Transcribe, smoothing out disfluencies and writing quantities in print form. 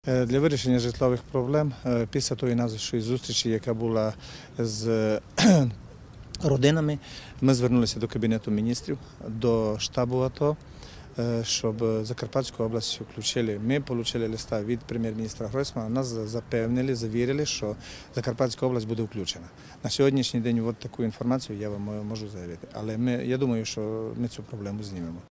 Для вирішення житлових проблем після тої нашої зустрічі, яка була з родинами, ми звернулися до Кабінету міністрів, до штабу АТО, щоб Закарпатську область включили. Ми отримали листа від прем'єр-міністра Гройсмана, нас запевнили, завірили, що Закарпатська область буде включена. На сьогоднішній день таку інформацію я вам можу заявити, але я думаю, що ми цю проблему знімемо.